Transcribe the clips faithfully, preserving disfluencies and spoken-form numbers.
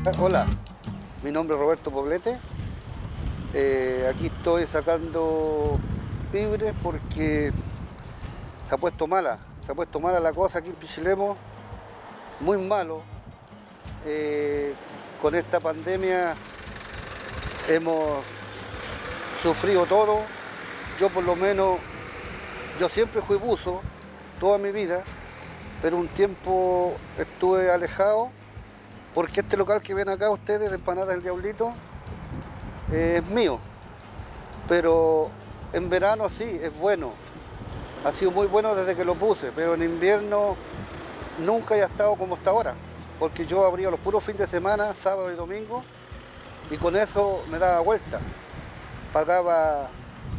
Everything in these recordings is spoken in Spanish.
Hola, mi nombre es Roberto Poblete. Eh, aquí estoy sacando fibres porque se ha puesto mala, se ha puesto mala la cosa aquí en Pichilemu, muy malo. Eh, con esta pandemia hemos sufrido todo. Yo por lo menos, yo siempre fui buzo, toda mi vida, pero un tiempo estuve alejado porque este local que ven acá ustedes, de Empanadas del Diablito, eh, es mío. Pero en verano sí, es bueno. Ha sido muy bueno desde que lo puse, pero en invierno nunca haya estado como está ahora, porque yo abría los puros fines de semana, sábado y domingo, y con eso me daba vuelta. Pagaba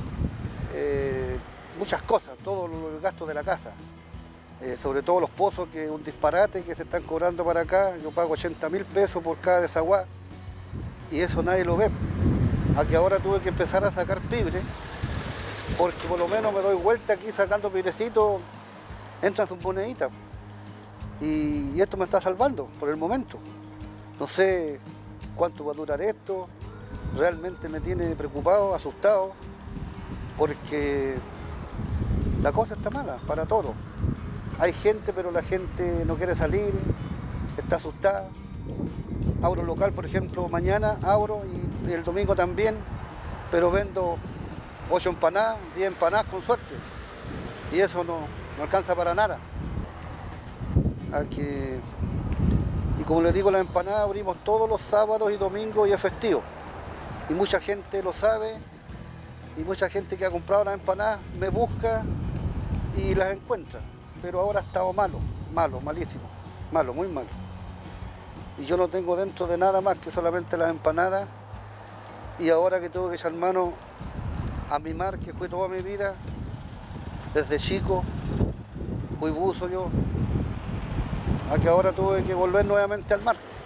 eh, muchas cosas, todos los gastos de la casa. Eh, sobre todo los pozos, que es un disparate que se están cobrando para acá. Yo pago ochenta mil pesos por cada desaguá y eso nadie lo ve. Aquí ahora tuve que empezar a sacar pibre, porque por lo menos me doy vuelta aquí sacando pibrecitos, entran sus moneditas. Y, y esto me está salvando por el momento. No sé cuánto va a durar esto, realmente me tiene preocupado, asustado, porque la cosa está mala para todos. Hay gente, pero la gente no quiere salir, está asustada. Abro local, por ejemplo, mañana abro y el domingo también, pero vendo ocho empanadas, diez empanadas con suerte. Y eso no, no alcanza para nada. Aquí, y como les digo, las empanadas abrimos todos los sábados y domingos y es festivo. Y mucha gente lo sabe, y mucha gente que ha comprado las empanadas me busca y las encuentra. Pero ahora ha estado malo, malo, malísimo, malo, muy malo. Y yo no tengo dentro de nada más que solamente las empanadas. Y ahora que tengo que echar mano a mi mar, que fue toda mi vida, desde chico, fui buzo yo, a que ahora tuve que volver nuevamente al mar.